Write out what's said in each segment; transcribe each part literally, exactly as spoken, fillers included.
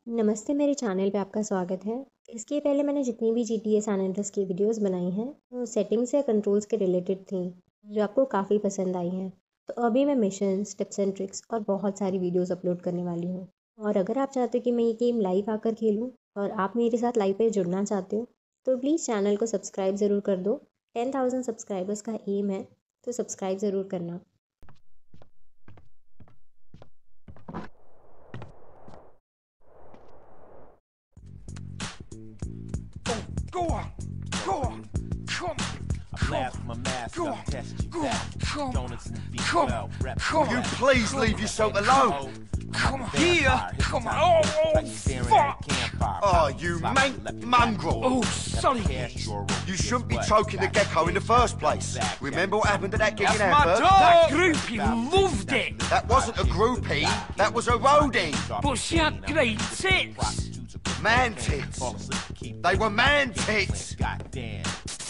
नमस्ते, मेरे चैनल पे आपका स्वागत है। इसके पहले मैंने जितनी भी जीटीए सैन एंड्रेस की वीडियोस बनाई हैं, वो सेटिंग्स या कंट्रोल्स के रिलेटेड थी, जो आपको काफ़ी पसंद आई हैं। तो अभी मैं मिशंस, टिप्स एंड ट्रिक्स और बहुत सारी वीडियोस अपलोड करने वाली हूँ। और अगर आप चाहते हो कि मैं ये गेम लाइव आकर खेलूँ और आप मेरे साथ लाइव पे जुड़ना चाहते हो, तो प्लीज़ चैनल को सब्सक्राइब ज़रूर कर दो। टेन थाउजेंड सब्सक्राइबर्स का एम है, तो सब्सक्राइब ज़रूर करना। Go on, go on, come, Blast my mask, go I'm on, testing go back. on, come, Donuts in the B come, twelve, rep come, the you rep. please leave yourself alone. Come on, here, come on, oh, oh, fuck! Oh, you mank mongrel! Oh, sorry. You shouldn't be choking the gecko in the first place. Remember what happened to that gig in That's my Hamburg? dog! That, That groupie loved it! that wasn't a groupie, that was a roadie. But she had great tits! Man tits. They were man tits. Goddamn.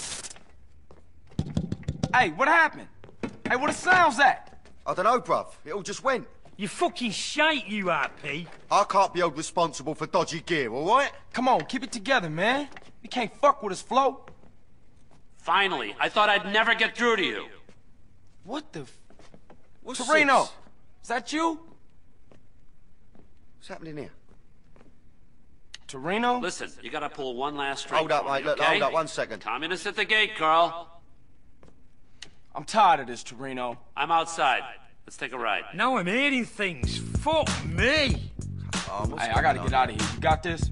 Hey, what happened? Hey, what the sound's that? I don't know, bruv. It all just went. You fucking shite, you R P. I can't be held responsible for dodgy gear, all right? Come on, keep it together, man. You can't fuck with us, Flo. Finally, I thought I'd never get through to you. What the f... What's Torino, this? is that you? What's happening here? Torino? Listen, you gotta pull one last string. Hold up, for me, mate. Look, okay? hold up one second. Communists at the gate, Carl. I'm tired of this, Torino. I'm outside. Let's take a ride. Now I'm hearing things. Fuck me. Oh, what's Hey, I going gotta on? get out of here. You got this?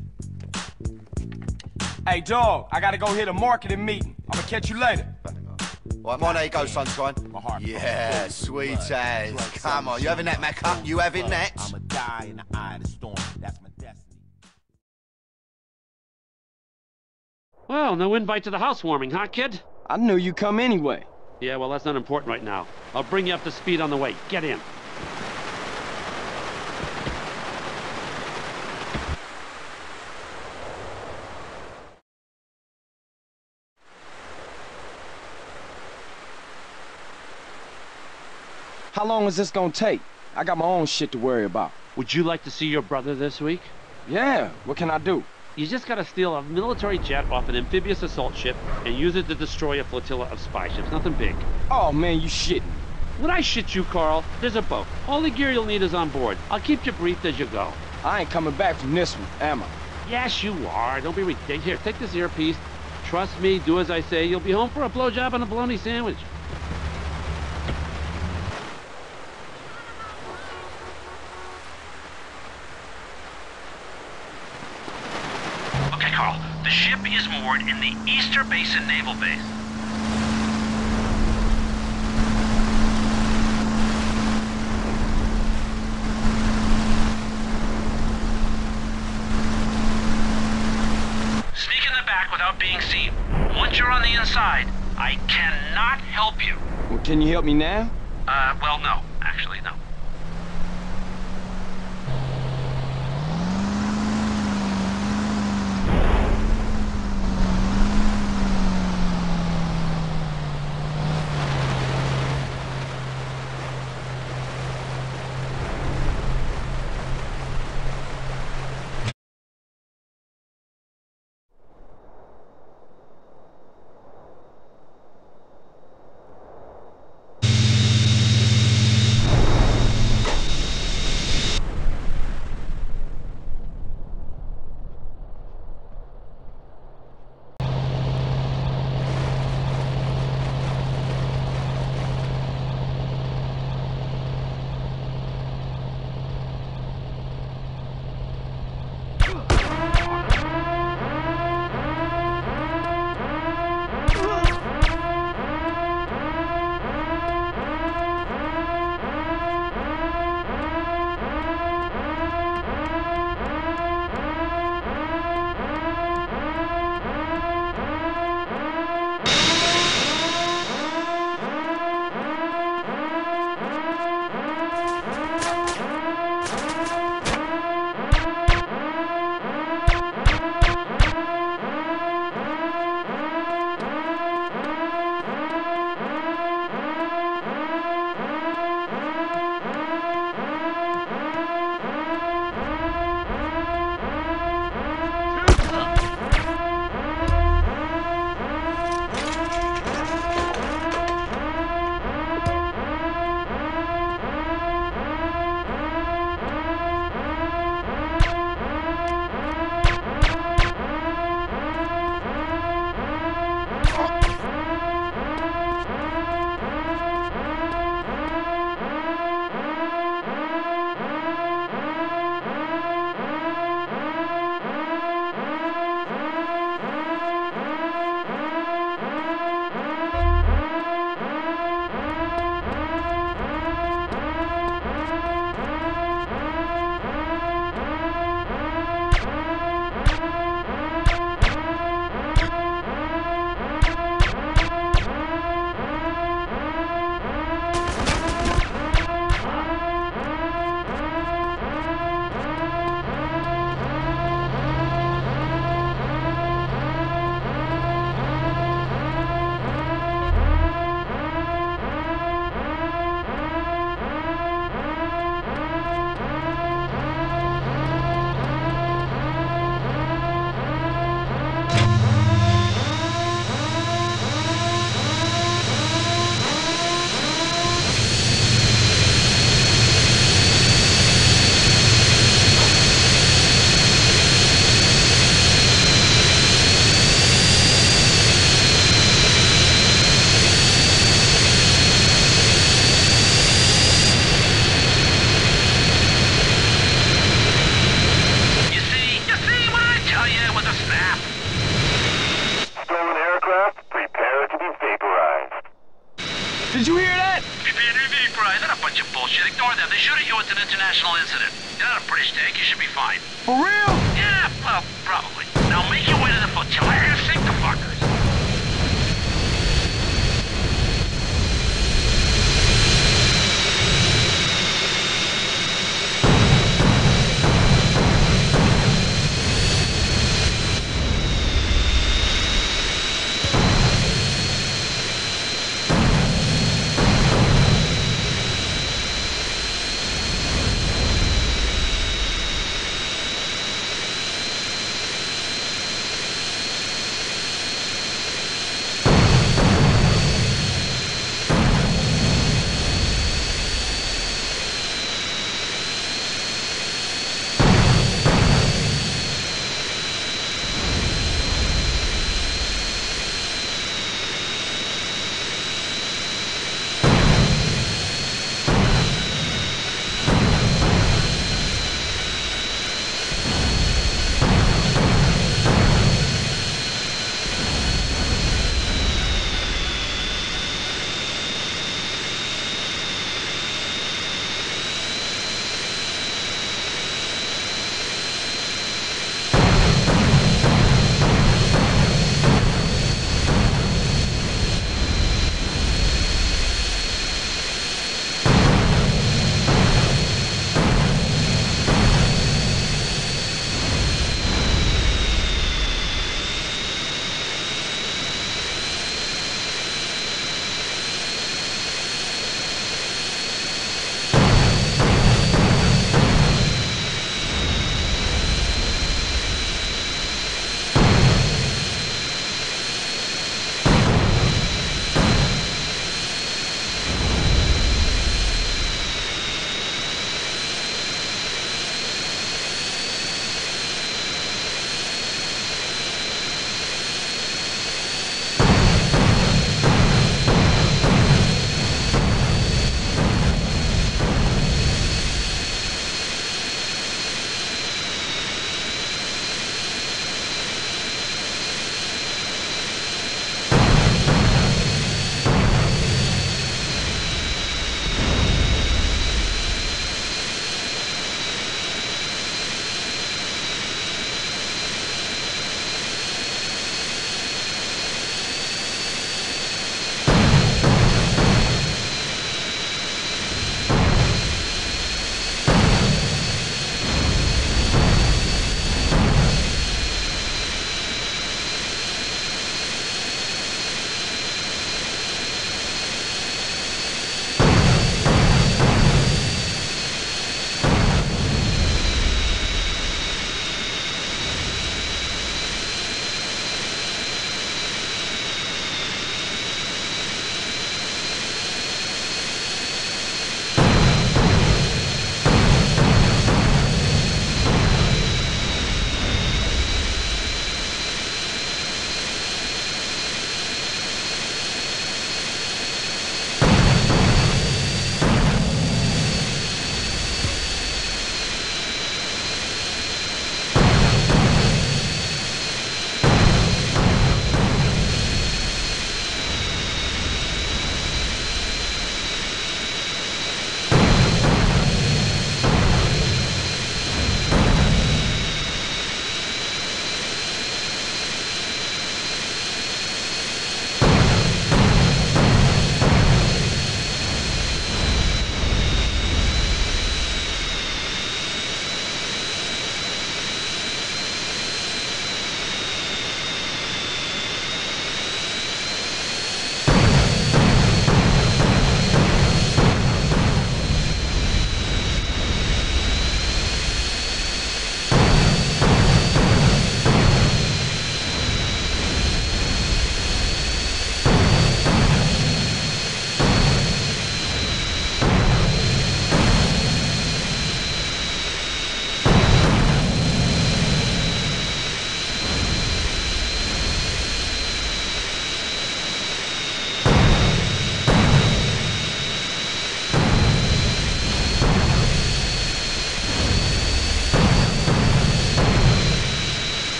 Hey, dog, I gotta go hit a marketing meeting. I'm gonna catch you later. Right, mine, there you go, sunshine. My heart. Yeah, sweet as. Come on, you having that, Macca? You having that? I'ma die in the eye of the storm. That's my destiny. Well, no invite to the housewarming, huh, kid? I knew you'd come anyway. Yeah, well, that's not important right now. I'll bring you up to speed on the way. Get in. How long is this gonna take? I got my own shit to worry about. Would you like to see your brother this week? Yeah, what can I do? You just gotta steal a military jet off an amphibious assault ship and use it to destroy a flotilla of spy ships. Nothing big. Oh, man, you shitting. Would I shit you, Carl? There's a boat. All the gear you'll need is on board. I'll keep you briefed as you go. I ain't coming back from this one, am I? Yes, you are. Don't be ridiculous. Here, take this earpiece. Trust me, do as I say. You'll be home for a blowjob and a bologna sandwich. Okay, Carl. The ship is moored in the Easter Basin Naval Base. Sneak in the back without being seen. Once you're on the inside, I cannot help you. Well, can you help me now? Uh, well, no. Actually, no. them. They shoot at you, it's an international incident. You're not a British tank, you should be fine. For real? Yeah, well, probably. Now make your way to the flotilla and sink the fuckers.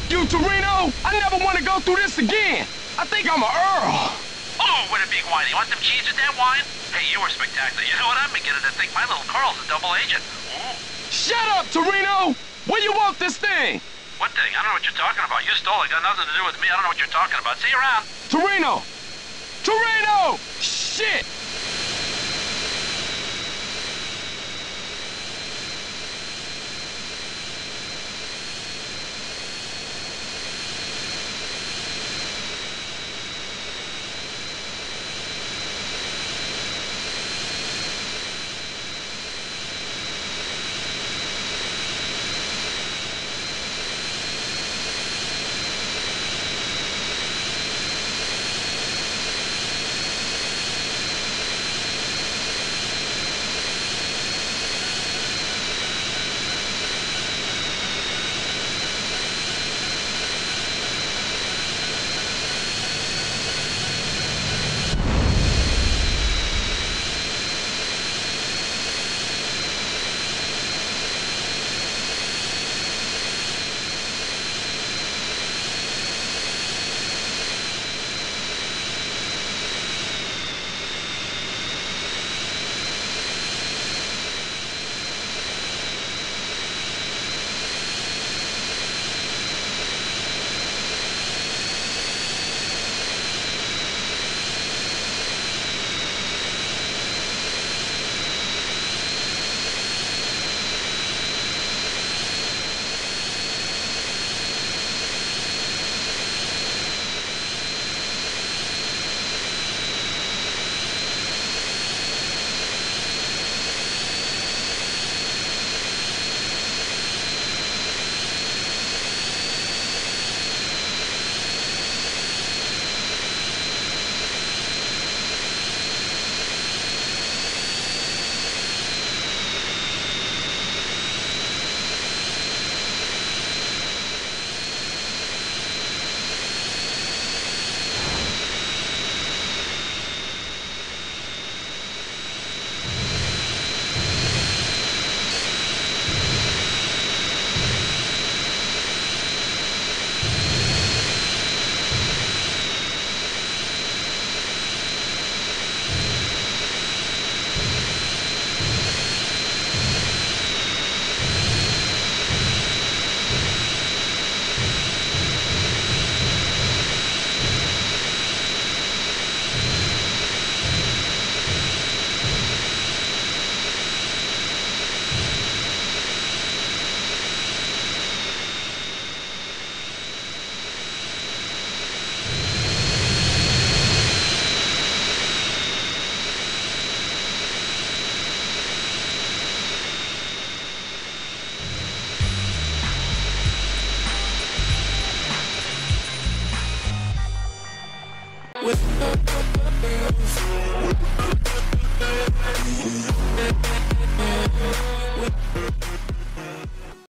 you, Torino! I never want to go through this again! I think I'm a Earl! Oh, what a big wine. You want some cheese with that wine? Hey, you were spectacular. You know what? I'm beginning to think my little Carl's a double agent. Ooh. Shut up, Torino! Where you want this thing? What thing? I don't know what you're talking about. You stole it. Got nothing to do with me. I don't know what you're talking about. See you around. Torino! Torino! Shit!